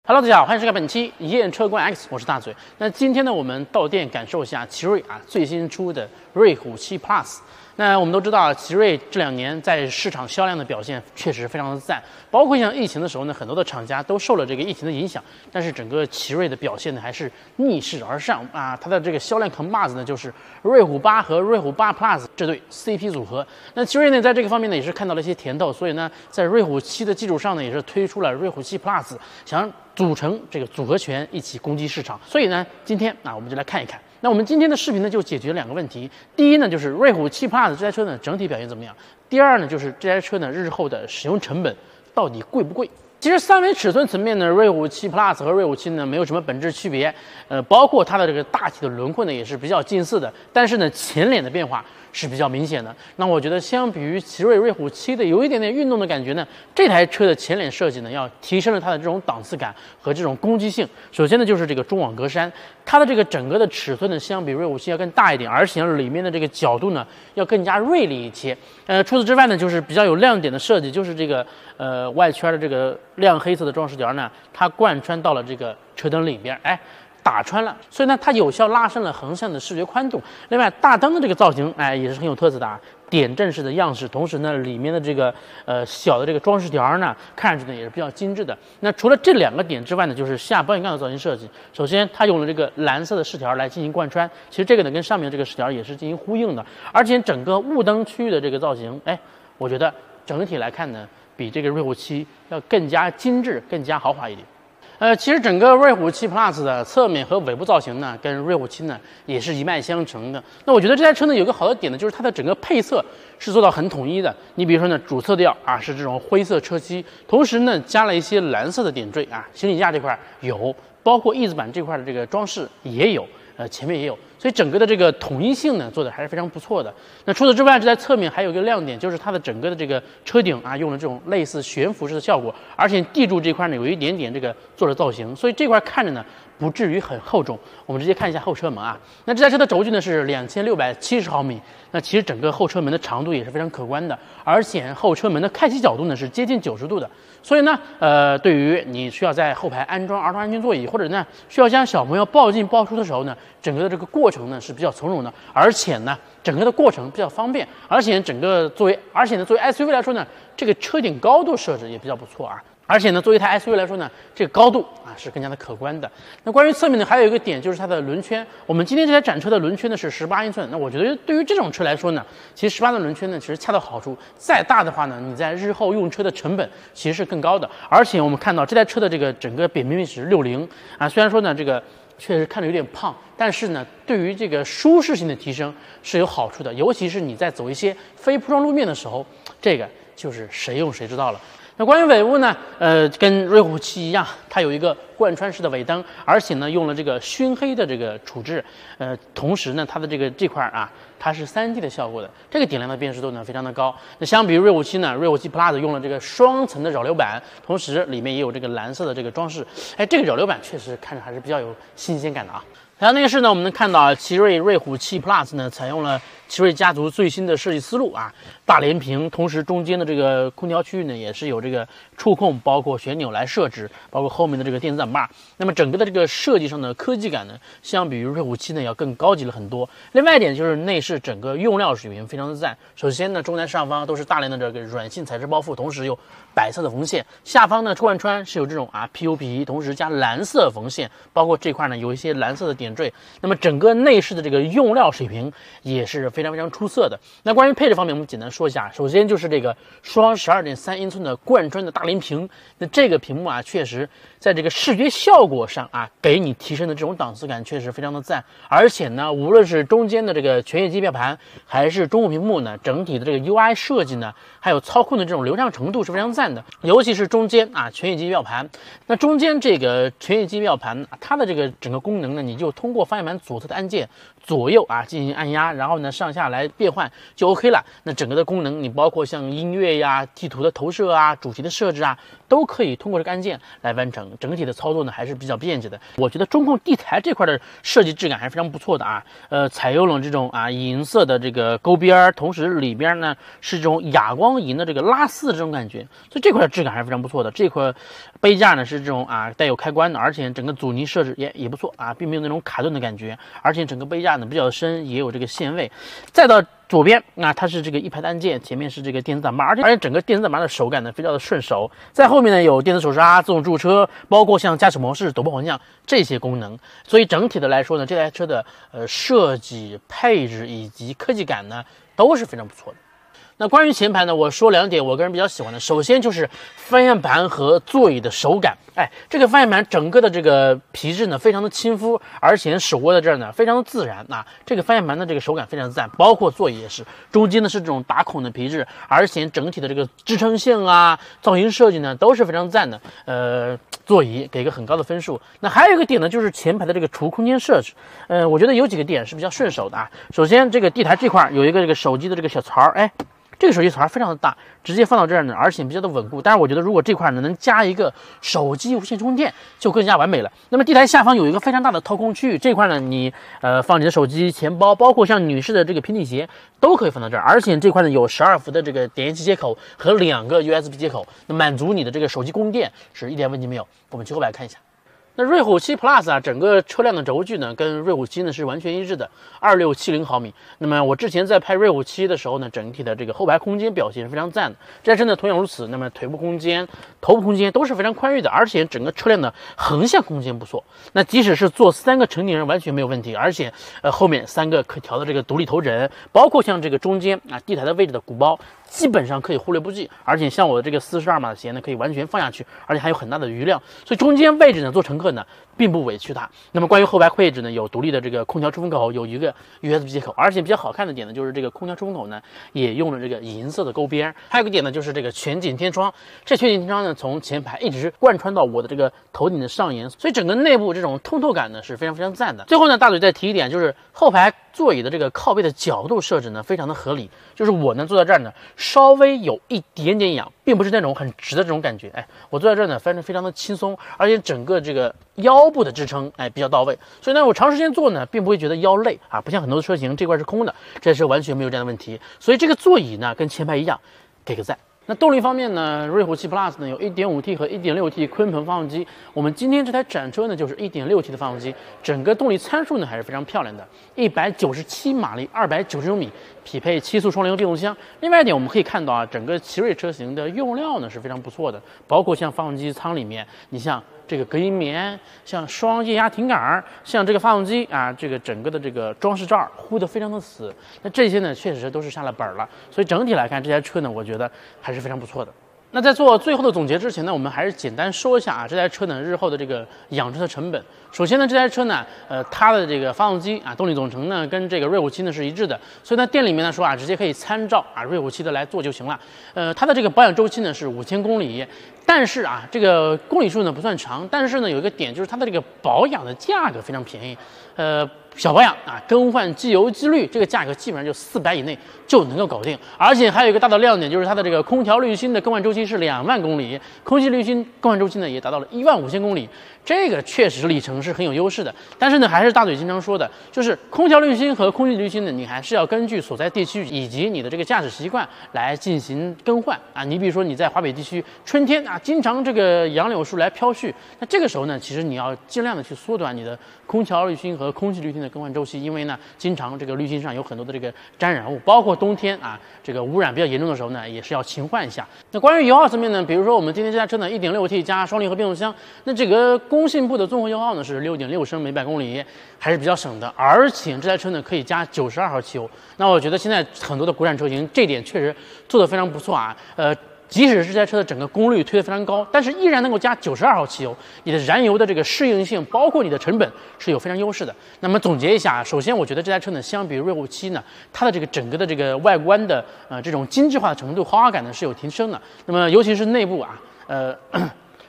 Hello， 大家好，欢迎收看本期验车观 X， 我是大嘴。那今天呢，我们到店感受一下奇瑞最新出的瑞虎7 Plus。那我们都知道，奇瑞这2年在市场销量的表现确实非常的赞，包括像疫情的时候呢，很多的厂家都受了这个疫情的影响，但是整个奇瑞的表现呢还是逆势而上啊。它的这个销量扛把子呢就是瑞虎8和瑞虎8 Plus 这对 CP 组合。那奇瑞呢在这个方面呢也是看到了一些甜头，所以呢在瑞虎7的基础上呢也是推出了瑞虎7 Plus， 想组成这个组合拳一起攻击市场。所以呢今天我们就来看一看。那我们今天的视频呢，就解决2个问题。第一呢，就是瑞虎7 Plus 这台车呢整体表现怎么样？第二呢，就是这台车呢日后的使用成本到底贵不贵？其实3维尺寸层面呢，瑞虎7 Plus 和瑞虎7呢没有什么本质区别，包括它的这个大体的轮廓呢也是比较近似的，但是呢前脸的变化是比较明显的。那我觉得相比于奇瑞瑞虎7的有一点点运动的感觉呢，这台车的前脸设计呢要提升了它的这种档次感和这种攻击性。首先呢就是这个中网格栅，它的这个整个的尺寸呢相比瑞虎7要更大一点，而且里面的这个角度呢要更加锐利一些。除此之外呢就是比较有亮点的设计，就是这个外圈的这个亮黑色的装饰条呢，它贯穿到了这个车灯里边，打穿了，所以呢，它有效拉伸了横向的视觉宽度。另外，大灯的这个造型，也是很有特色的点阵式的样式。同时呢，里面的这个小的这个装饰条呢，看上去呢也是比较精致的。那除了这2个点之外呢，就是下保险杠的造型设计。首先，它用了这个蓝色的饰条来进行贯穿，其实这个呢跟上面这个饰条也是进行呼应的。而且整个雾灯区域的这个造型，我觉得整体来看呢，比这个瑞虎7要更加精致、更加豪华一点。其实整个瑞虎7 Plus 的侧面和尾部造型呢，跟瑞虎7呢也是一脉相承的。那我觉得这台车呢有个好的点呢，就是它的整个配色是做到很统一的。你比如说呢，主色调是这种灰色车漆，同时呢加了一些蓝色的点缀行李架这块有，包括翼子板这块的这个装饰也有。前面也有，所以整个的这个统一性呢做的还是非常不错的。那除此之外，这在侧面还有一个亮点，就是它的整个的这个车顶用了这种类似悬浮式的效果，而且地柱这块呢有一点点这个做的造型，所以这块看着呢不至于很厚重。我们直接看一下后车门那这台车的轴距呢是2670毫米，那其实整个后车门的长度也是非常可观的，而且后车门的开启角度呢是接近90度的。所以呢，对于你需要在后排安装儿童安全座椅，或者呢需要将小朋友抱进抱出的时候呢，整个的这个过程呢是比较从容的，而且呢整个的过程比较方便，而且作为 SUV 来说呢，这个车顶高度设置也比较不错而且呢，作为一台 SUV 来说呢，这个高度是更加的可观的。那关于侧面呢，还有一个点就是它的轮圈。我们今天这台展车的轮圈呢是18英寸。那我觉得对于这种车来说呢，其实18的轮圈呢其实恰到好处。再大的话呢，你在日后用车的成本其实是更高的。而且我们看到这台车的这个整个扁平比是60虽然说呢这个确实看着有点胖，但是呢对于这个舒适性的提升是有好处的。尤其是你在走一些非铺装路面的时候，这个就是谁用谁知道了。那关于尾部呢，跟瑞虎7一样，它有一个贯穿式的尾灯，而且呢用了这个熏黑的这个处置，同时呢它的这块它是3D 的效果的，这个点亮的辨识度呢非常的高。那相比于瑞虎7呢，瑞虎7 Plus 用了这个双层的扰流板，同时里面也有这个蓝色的这个装饰，这个扰流板确实看着还是比较有新鲜感的然后内饰呢，我们能看到奇瑞瑞虎7 Plus 呢采用了奇瑞家族最新的设计思路大连屏，同时中间的这个空调区域呢也是有这个触控，包括旋钮来设置，包括后面的这个电子挡把。那么整个的这个设计上的科技感呢，相比于瑞虎7呢要更高级了很多。另外一点就是内饰整个用料水平非常的赞。首先呢，中南上方都是大量的这个软性材质包覆，同时有白色的缝线，下方呢贯穿是有这种PU 皮，同时加蓝色缝线，包括这块呢有一些蓝色的点缀。那么整个内饰的这个用料水平也是非常非常出色的。那关于配置方面，我们简单说一下。首先就是这个双12.3英寸的贯穿的大连屏，那这个屏幕确实在这个视觉效果上给你提升的这种档次感确实非常的赞。而且呢，无论是中间的这个全液晶表盘，还是中控屏幕呢，整体的这个 UI 设计呢，还有操控的这种流畅程度是非常赞的。尤其是中间全液晶表盘，那中间这个全液晶表盘它的这个整个功能呢，你就通过方向盘左侧的按键左右啊进行按压，然后呢上下来变换就 OK 了。那整个的功能，你包括像音乐呀、地图的投射啊、主题的设置啊，都可以通过这个按键来完成。整体的操作呢还是比较便捷的。我觉得中控地台这块的设计质感还是非常不错的啊。采用了这种银色的这个勾边，同时里边呢是这种哑光银的这个拉丝的这种感觉，所以这块的质感还是非常不错的。这块杯架呢是这种带有开关的，而且整个阻尼设置也不错啊，并没有那种卡顿的感觉，而且整个杯架呢比较深，也有这个限位。再到左边它是这个一排的按键，前面是这个电子挡把，而且整个电子挡把的手感呢非常的顺手。在后面呢有电子手刹、自动驻车，包括像驾驶模式、陡坡缓降这些功能。所以整体的来说呢，这台车的设计、配置以及科技感呢都是非常不错的。那关于前排呢，我说2点我个人比较喜欢的，首先就是方向盘和座椅的手感。这个方向盘整个的这个皮质呢非常的亲肤，而且手握在这儿呢非常的自然这个方向盘的这个手感非常赞，包括座椅也是，中间呢是这种打孔的皮质，而且整体的这个支撑性造型设计呢都是非常赞的。座椅给一个很高的分数。那还有一个点呢，就是前排的这个储物空间设置。我觉得有几个点是比较顺手的首先，这个地台这块有一个这个手机的这个小槽这个手机槽非常的大，直接放到这儿呢，而且比较的稳固。但是我觉得如果这块呢能加一个手机无线充电，就更加完美了。那么地台下方有一个非常大的掏空区域，这块呢你放你的手机、钱包，包括像女士的这个平底鞋都可以放到这儿。而且这块呢有12伏的这个点烟器接口和2个 USB 接口，那满足你的这个手机供电是一点问题没有。我们去后排看一下。那瑞虎7 Plus 整个车辆的轴距呢跟瑞虎7呢是完全一致的，2670毫米。那么我之前在拍瑞虎7的时候呢，整体的这个后排空间表现是非常赞的。这台车呢同样如此，那么腿部空间、头部空间都是非常宽裕的，而且整个车辆的横向空间不错。那即使是坐3个成年人完全没有问题，而且后面3个可调的这个独立头枕，包括像这个中间地台的位置的鼓包，基本上可以忽略不计。而且像我的这个42码的鞋呢，可以完全放下去，而且还有很大的余量，所以中间位置呢做乘客呢并不委屈它。那么关于后排配置呢，有独立的这个空调出风口，有一个 USB 接口，而且比较好看的点呢，就是这个空调出风口呢也用了这个银色的勾边。还有个点呢，就是这个全景天窗，这全景天窗呢从前排一直贯穿到我的这个头顶的上沿，所以整个内部这种通透感呢是非常非常赞的。最后呢，大嘴再提一点，就是后排座椅的这个靠背的角度设置呢非常的合理，就是我呢坐在这儿呢稍微有一点点仰，并不是那种很直的这种感觉。我坐在这儿呢非常的轻松，而且整个这个腰部的支撑比较到位，所以呢我长时间坐呢并不会觉得腰累不像很多车型这块是空的，这是完全没有这样的问题。所以这个座椅呢跟前排一样，给个赞。那动力方面呢，瑞虎7 Plus 呢有 1.5T 和 1.6T 鲲鹏发动机。我们今天这台展车呢就是 1.6T 的发动机，整个动力参数呢还是非常漂亮的，197马力，290牛米，匹配7速双离合变速箱。另外一点我们可以看到整个奇瑞车型的用料呢是非常不错的，包括像发动机舱里面，你像这个隔音棉，像双液压挺杆，像这个发动机这个整个的这个装饰罩糊得非常的死，那这些呢确实都是下了本了。所以整体来看，这台车呢我觉得还是非常不错的。那在做最后的总结之前呢，我们还是简单说一下这台车呢日后的这个养车的成本。首先呢，这台车呢它的这个发动机动力总成呢跟这个瑞虎7呢是一致的，所以呢店里面呢说直接可以参照瑞虎7的来做就行了。它的这个保养周期呢是5000公里，但是这个公里数呢不算长，但是呢有一个点就是它的这个保养的价格非常便宜。小保养更换机油机滤，这个价格基本上就400以内就能够搞定。而且还有一个大的亮点，就是它的这个空调滤芯的更换周期是2万公里，空气滤芯更换周期呢也达到了15000公里。这个确实里程是很有优势的，但是呢，还是大嘴经常说的，就是空调滤芯和空气滤芯呢，你还是要根据所在地区以及你的这个驾驶习惯来进行更换你比如说你在华北地区春天经常这个杨柳树来飘絮，那这个时候呢，其实你要尽量的去缩短你的空调滤芯和空气滤芯的更换周期，因为呢，经常这个滤芯上有很多的这个沾染物，包括冬天这个污染比较严重的时候呢，也是要勤换一下。那关于油耗层面呢，比如说我们今天这台车呢 1.6T 加双离合变速箱，那这个工信部的综合油耗呢是6.6升每百公里，还是比较省的。而且这台车呢可以加92号汽油，那我觉得现在很多的国产车型这点确实做得非常不错即使是这台车的整个功率推得非常高，但是依然能够加92号汽油，你的燃油的这个适应性，包括你的成本是有非常优势的。那么总结一下，首先我觉得这台车呢，相比瑞虎7呢，它的这个整个的这个外观的这种精致化的程度、豪华感呢是有提升的。那么尤其是内部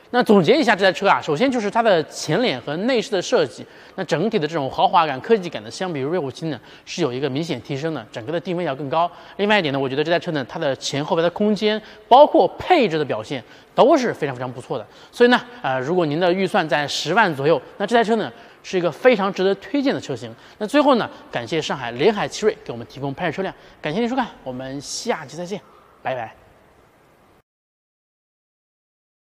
那总结一下这台车啊，首先就是它的前脸和内饰的设计，那整体的这种豪华感、科技感呢，相比于瑞虎7呢是有一个明显提升的，整个的定位要更高。另外一点呢，我觉得这台车呢，它的前后排的空间，包括配置的表现都是非常不错的。所以呢，如果您的预算在10万左右，那这台车呢是一个非常值得推荐的车型。那最后呢，感谢上海联海奇瑞给我们提供拍摄车辆，感谢您收看，我们下期再见，拜拜。